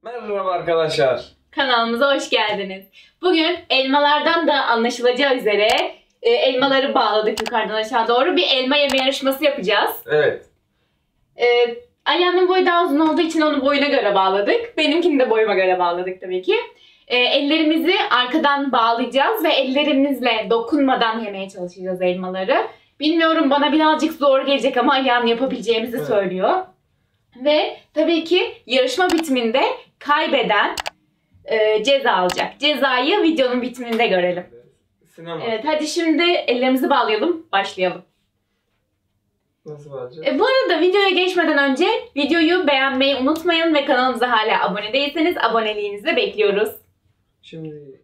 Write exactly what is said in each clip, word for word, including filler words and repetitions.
Merhaba arkadaşlar. Kanalımıza hoş geldiniz. Bugün elmalardan da anlaşılacağı üzere e, elmaları bağladık yukarıdan aşağı doğru. Bir elma yeme yarışması yapacağız. Evet. E, Alia'nın boyu daha uzun olduğu için onu boyuna göre bağladık. Benimkini de boyuma göre bağladık tabii ki. E, ellerimizi arkadan bağlayacağız ve ellerimizle dokunmadan yemeye çalışacağız elmaları. Bilmiyorum, bana birazcık zor gelecek ama Alia'nın yapabileceğimizi evet. söylüyor. Ve tabii ki yarışma bitiminde kaybeden e, ceza alacak. Cezayı videonun bitiminde görelim. Sinema. Evet, hadi şimdi ellerimizi bağlayalım, başlayalım. Nasıl bağlayacağız? E, bu arada videoya geçmeden önce videoyu beğenmeyi unutmayın ve kanalımıza hala abone değilseniz aboneliğinizi bekliyoruz. Şimdi...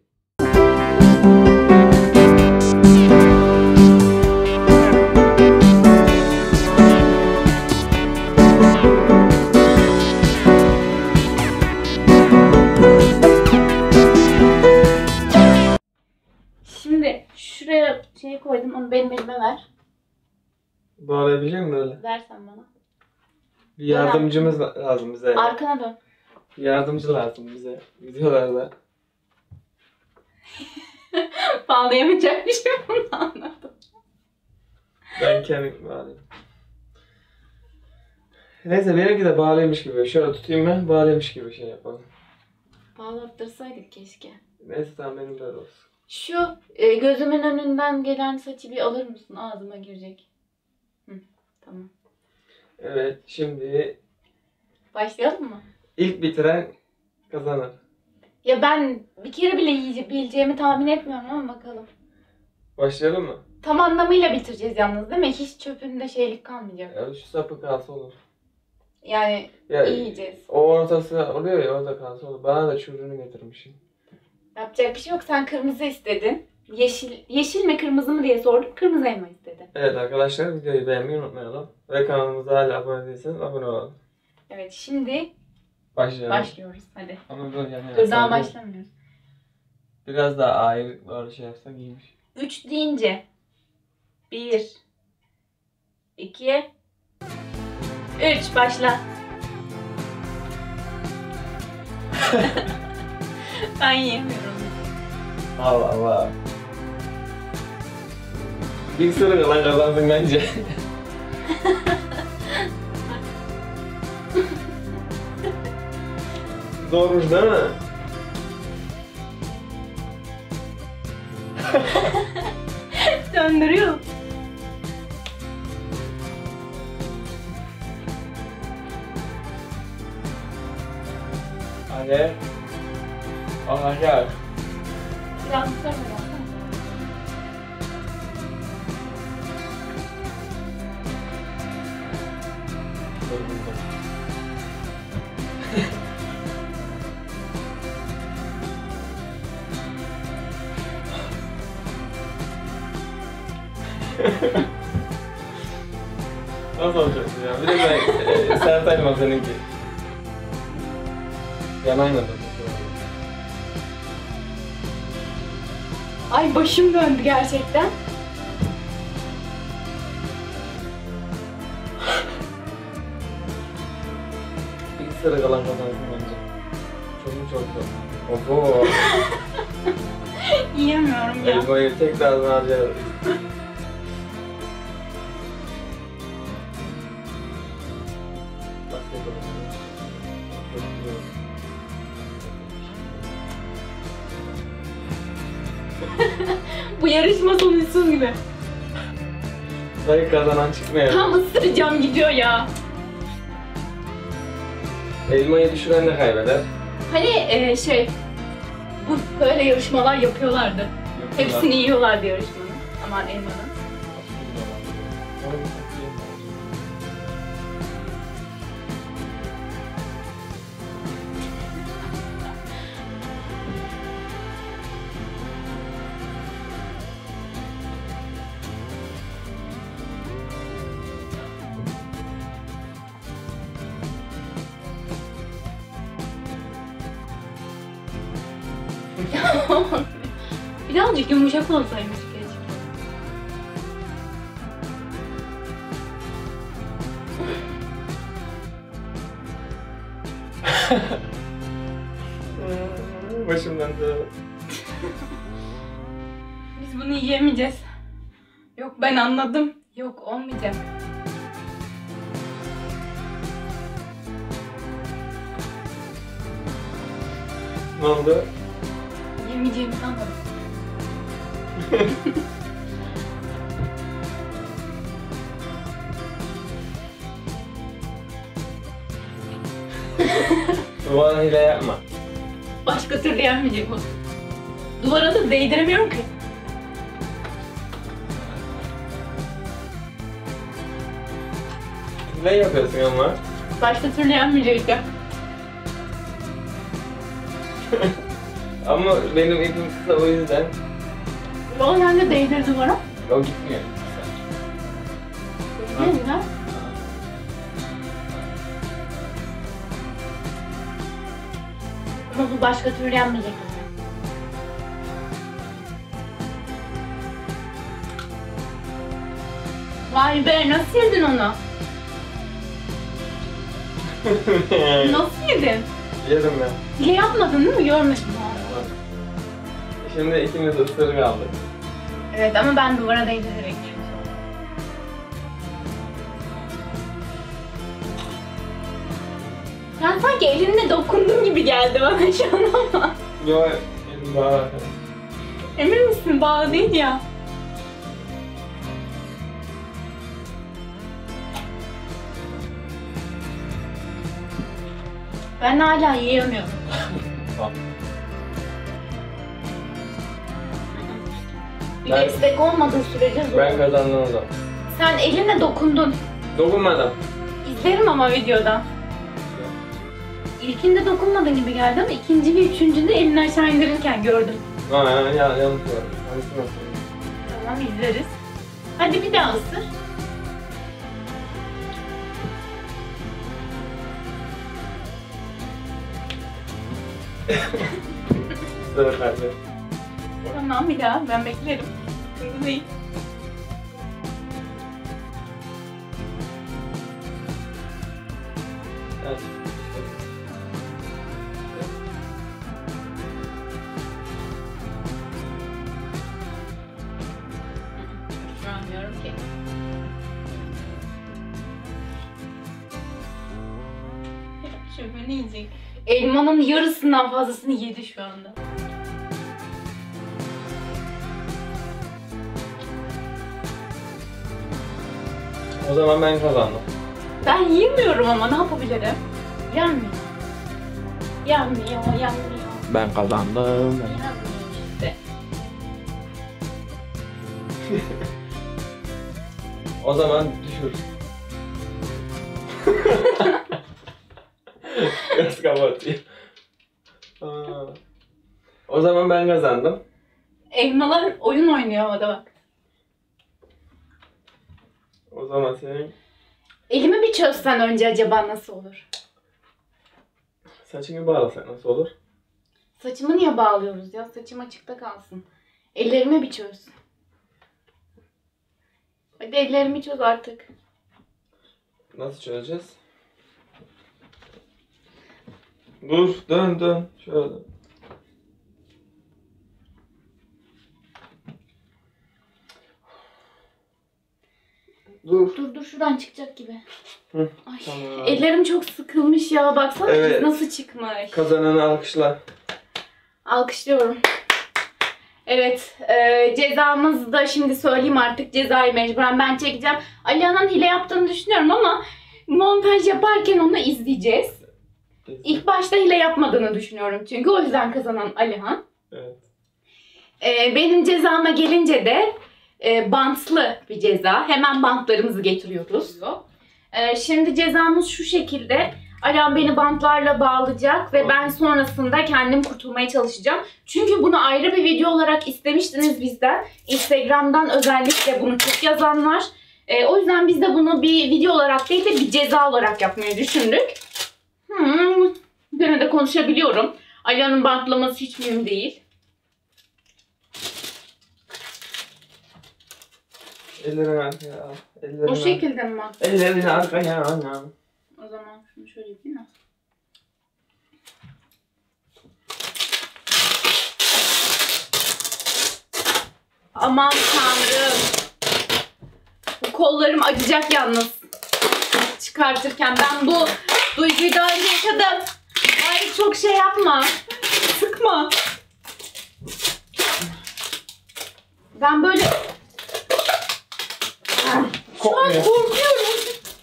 Şimdi şuraya şey koydum, onu benim elime ver. Bağlayabilir miyim böyle? Versen bana. Bir yardımcımız Dön lazım bize. Arkana dön. Bir yardımcı lazım bize videolarda. Bağlayamayacakmışım, bunu anladım. Ben kendim bağlayayım. Neyse, benimki de bağlıymış gibi. Şöyle tutayım ben, bağlıymış gibi şey yapalım. Bağlattırsaydık keşke. Neyse tamam, benim böyle olsun. Şu e, gözümün önünden gelen saçı bir alır mısın? Ağzıma girecek. Hı, tamam. Evet, şimdi... Başlayalım mı? İlk bitiren kazanır. Ya ben bir kere bile yiyebileceğimi tahmin etmiyorum ama bakalım. Başlayalım mı? Tam anlamıyla bitireceğiz yalnız, değil mi? Hiç çöpünde şeylik kalmayacak. Ya şu sapı kalsa olur. Yani ya, iyi yiyeceğiz. O ortası oluyor ya, orada kalsa olur. Bana da çürüğünü getirmişim. Yapacak bir şey yok. Sen kırmızı istedin. Yeşil, yeşil mi kırmızı mı diye sordum. Kırmızı elma istedin. Evet arkadaşlar, videoyu beğenmeyi unutmayalım. Ve kanalımıza hala abone değilseniz abone olalım. Evet, şimdi başlayalım. Başlıyoruz. Hadi. Ama dur yani. Dur, daha başlamıyoruz. Biraz daha ayrı şey yapsak iyiymiş. Üç deyince. Bir. İki. Üç. Başla. Ben yiyemiyorum. Allah Allah. İlk soru kalan kazansın bence. Zormuş değil mi? Döndürüyor. Hadi. Aha gel. Biraz tutamıyorum. Nasıl olacak ya? Bir de ben e, sen sayma seninki. Yanayla da. Ay, başım döndü gerçekten. İlk sıra kalan kazansın bence. Çok mu çok zor? Oho. Yiyemiyorum ya. Elmayı tekrar harcayalım. Bu yarışma sonuçsuz gibi. Sayı kazanan çıkmıyor. Tam ısıracağım gidiyor ya. Elmayı düşüren de kaybeder. Hani e, şey, bu böyle yarışmalar yapıyorlardı. Yapıyorlar. Hepsini yiyorlardı yarışmanın. Aman elmanın. Birazcık yumuşak olsaymış keşke. Başımdan da. Biz bunu yiyemeyeceğiz. Yok ben anladım. Yok olmayacak. Ne oldu? Yemeyeceğimizi anladım. Duvara hile yapma. Başka türlü yenmeyecek bu. Duvara da değdiremiyorum ki. Hile yapıyorsun ama. Başka türlü yenmeyecek ya. Ama benim ipim kısa o yüzden. Yol sen de değdir duvara. O gitmiyor. Değdir ya. Ama bu başka türlü yenmeyecek. Vay be nasıl yedin onu? Nasıl yedin? Yerim ben. Hile yapmadın değil mi? Görmedim. Şimdi ikimiz ısırık aldık. Evet ama ben duvara değdirerek yedim. Ben sanki elinle dokundum gibi geldi bana şu an ama. Yo, elim bağlı. Emin misin? Bağlı değil ya. Ben hala yiyemiyorum. Tamam. Bir Ben- destek olmadığı sürece zor. Ben kazandım o zaman. Sen elinle dokundun. Dokunmadım. İzlerim ama videodan. İlkinde dokunmadın gibi geldi ama ikinci ve üçüncüde elini aşağı indirirken gördüm. Ha, ya, ya, yanlış var. Yanlış var. Tamam izleriz. Hadi bir daha ısır. Sıra bende. Tamam bir daha ben beklerim. Sıkıntı değil. Evet. Duramıyorum ki. Şöyle yiyecek. Elmanın yarısından fazlasını yedi şu anda. O zaman ben kazandım. Ben yemiyorum ama ne yapabilirim? Yenmiyor. Yenmiyor, yenmiyor. Ben kazandım. Yenmiyor işte. O zaman düşür. Göz kapatayım. Aa. O zaman ben kazandım. Elmalar oyun oynuyor havada bak. O zaman senin Elimi bir çözsen önce acaba nasıl olur? saçını bağlasak nasıl olur? Saçımı niye bağlıyoruz ya? Saçım açıkta kalsın. Ellerimi bir çöz. Hadi ellerimi çöz artık. Nasıl çözeceğiz? Dur, dön dön. Şöyle dön. Dur. Dur dur şuradan çıkacak gibi. Hı, Ay, tamam. ellerim çok sıkılmış ya. Baksana Evet. iz nasıl çıkmış. Kazananı alkışla. Alkışlıyorum. Evet, e, cezamızı da şimdi söyleyeyim artık. Cezayı mecburen ben çekeceğim. Alihan'ın hile yaptığını düşünüyorum ama montaj yaparken onu izleyeceğiz. İlk başta hile yapmadığını düşünüyorum çünkü o yüzden kazanan Alihan. Evet. E, benim cezama gelince de e, bantlı bir ceza. Hemen bantlarımızı getiriyoruz. E, şimdi cezamız şu şekilde. Alihan beni bantlarla bağlayacak ve ben sonrasında kendim kurtulmaya çalışacağım. Çünkü bunu ayrı bir video olarak istemiştiniz bizden. Instagram'dan özellikle bunu çok yazan var. E, o yüzden biz de bunu bir video olarak değil de bir ceza olarak yapmayı düşündük. Hmm, gene de konuşabiliyorum. Alihan'ın bantlaması hiç mühim değil. Ellerini arkaya al. Ellerini O şekilde mi? Ellerini arkaya al. O zaman şunu şöyle yapayım mı? Aman tanrım. Bu kollarım acıyacak yalnız. Çıkartırken ben bu duyguyu daha önce yaşadım. Ay çok şey yapma. Sıkma. Ben böyle... Şu an korkuyorum.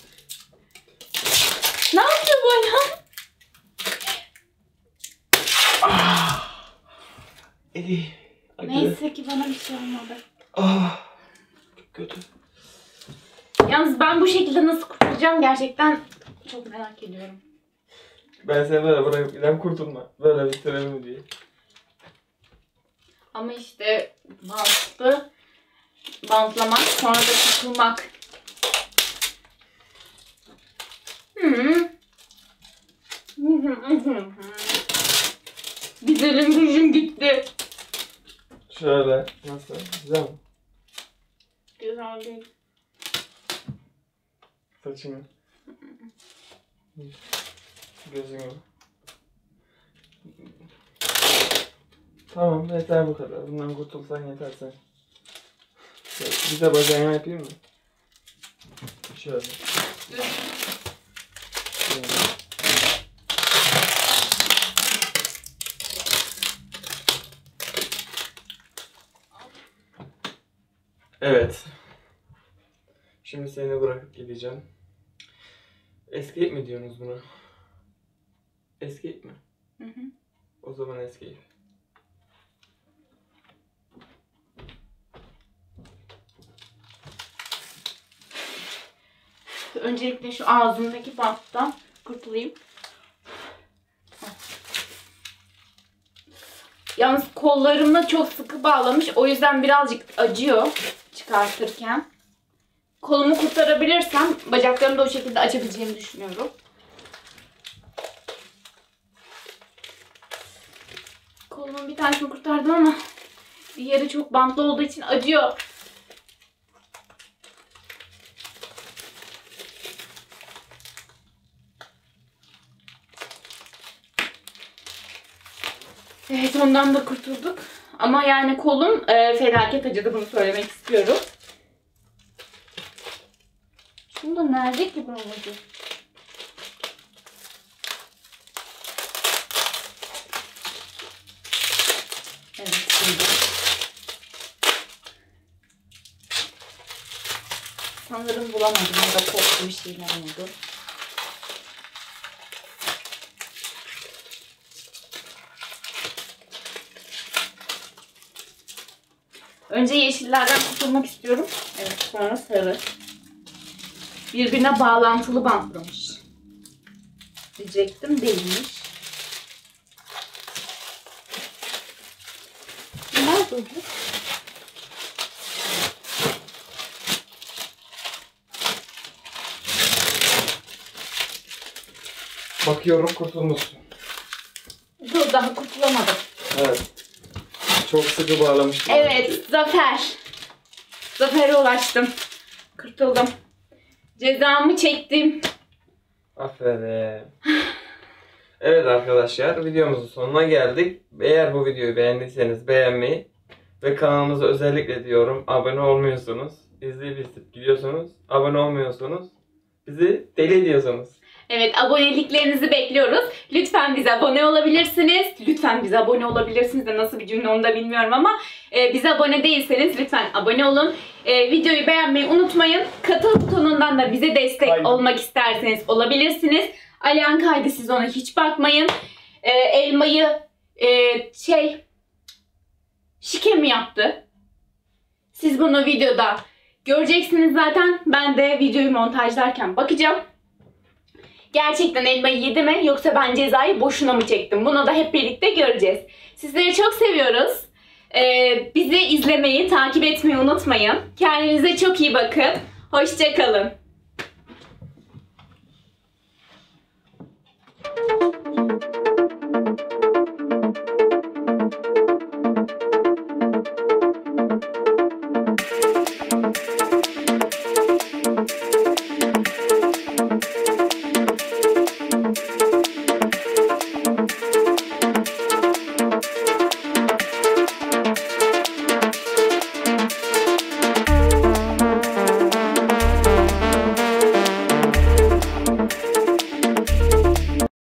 Ne yapıyor bu ayağım? Ah. İyi. Neyse ki bana bir şey olmadı. Ah. Çok kötü. Yalnız ben bu şekilde nasıl kurtulacağım gerçekten çok merak ediyorum. Ben seni böyle bırakıp giden kurtulma. Böyle bitirelim diye. Ama işte bantlı, bantlamak, sonra da kurtulmak. Hmm. Güzelim gücüm gitti. Şöyle. Nasıl? Güzel mi? Güzel değil. Saçını. Gözünü. Tamam yeter bu kadar. Bundan kurtulsan yeter sen. Şöyle, bir de bacağını yapayım mı? Şöyle. Şöyle. Evet. Şimdi seni bırakıp gideceğim. Escape mi diyorsunuz buna? Escape mi? Hı hı. O zaman escape. Öncelikle şu ağzımdaki banttan kurtulayım. Yalnız kollarımla çok sıkı bağlamış. O yüzden birazcık acıyor çıkartırken. Kolumu kurtarabilirsem bacaklarımı da o şekilde açabileceğimi düşünüyorum. Kolumun bir tanesini kurtardım ama diğeri çok bantlı olduğu için acıyor. Evet, ondan da kurtulduk. Ama yani kolum e, felaket acıdı, bunu söylemek istiyorum. Şunu da nerede ki bu acı? Evet, şimdi. Sanırım bulamadım ya da koptu bir şeyler oldu. Önce yeşillerden kurtulmak istiyorum. Evet, sonra sarı. Birbirine bağlantılı bantlamış. Diyecektim, değilmiş. Nerede oldu? Bakıyorum kurtulmuşsun. Dur, daha kurtulamadım. Evet. Çok sıkı bağlamıştım. Evet, zafer. Zafere ulaştım. Kurtuldum. Cezamı çektim. Aferin. Evet arkadaşlar, videomuzun sonuna geldik. Eğer bu videoyu beğendiyseniz beğenmeyi ve kanalımıza özellikle diyorum abone olmuyorsunuz. İzleyip izleyip gidiyorsunuz. Abone olmuyorsunuz. Bizi deli ediyorsunuz. Evet, aboneliklerinizi bekliyoruz. Lütfen bize abone olabilirsiniz. Lütfen bize abone olabilirsiniz de nasıl bir cümle onu da bilmiyorum ama e, bize abone değilseniz lütfen abone olun. E, videoyu beğenmeyi unutmayın. Katıl butonundan da bize destek Aynen. olmak isterseniz olabilirsiniz. Alihan kaydı, siz ona hiç bakmayın. E, elmayı e, şey şike mi yaptı? Siz bunu videoda göreceksiniz zaten. Ben de videoyu montajlarken bakacağım. Gerçekten elmayı yedi mi yoksa ben cezayı boşuna mı çektim? Bunu da hep birlikte göreceğiz. Sizleri çok seviyoruz. Ee, bizi izlemeyi, takip etmeyi unutmayın. Kendinize çok iyi bakın. Hoşça kalın.